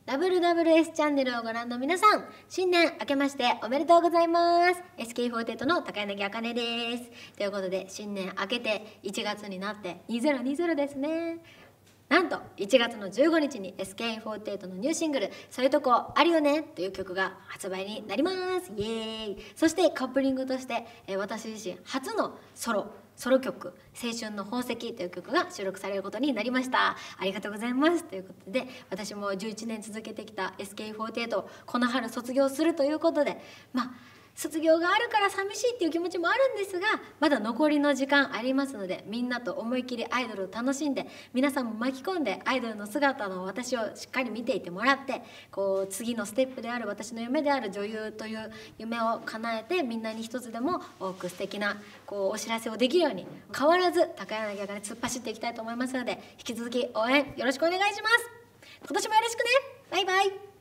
WWS チャンネルをご覧の皆さん、新年明けましておめでとうございます。SK48 の高柳茜です。ということで、新年明けて1月になって2020ですね。なんと1月の15日に SK48 のニューシングル「そういうとこあるよね」という曲が発売になります。イエーイ。そしてカップリングとして私自身初のソロ曲「青春の宝石」という曲が収録されることになりました。ありがとうございます。ということで、私も11年続けてきた SK48 この春卒業するということで、卒業があるから寂しいっていう気持ちもあるんですが、まだ残りの時間ありますので、みんなと思い切りアイドルを楽しんで、皆さんも巻き込んでアイドルの姿の私をしっかり見ていてもらって、次のステップである私の夢である女優という夢を叶えて、みんなに一つでも多く素敵なお知らせをできるように、変わらず高柳が突っ走っていきたいと思いますので、引き続き応援よろしくお願いします。今年もよろしくね。バイバイ。